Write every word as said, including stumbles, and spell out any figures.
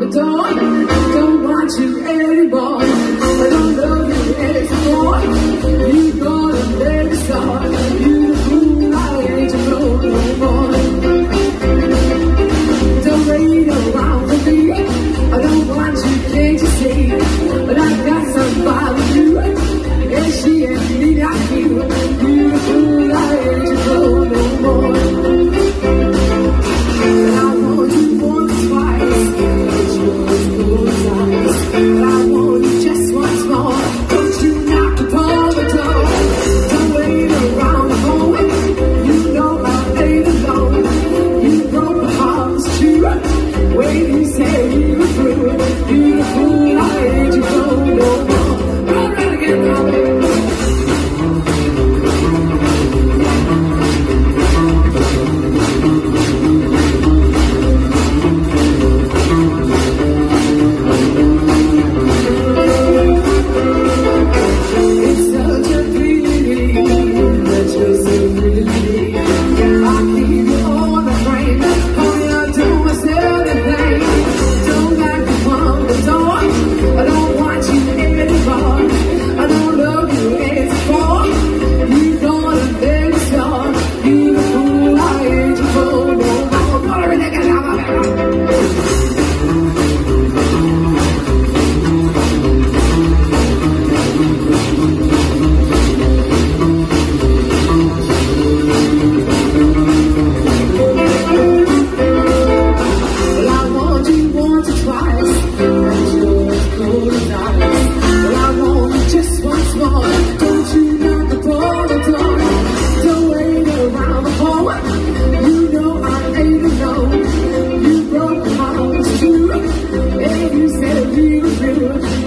the door. Don't want you anymore. I don't love you anymore. You gonna let me start. You the fool, I ain't to know no more. Don't wait around for me. I don't want you, can't you see? But I got somebody new. And she ain't me like you. You the fool, I ain't to know no more. And I want you once, twice. It's yours, those eyes. But I want you just once more. Don't you knock upon the door. Don't wait around the moment. You know I ain't alone. You broke my heart, it's true. When you say you were through, you the fool, I ain't you know no more. Run, run again, now, baby. It's such a feeling that you're so really. I keep you on the brain. All you do is everything. Don't back upon the door. I don't want you anymore. I don't love you anymore. You gonna let me start. You the fool, I ain't your fool no more. Put everything in my back. Well, I want you once or twice. That's yours, golden eyes. Well, I want you just once more. Don't you knock upon the door. Don't wait around the hallway. You know I ain't alone. You broke my heart, it's true. And you said we were through.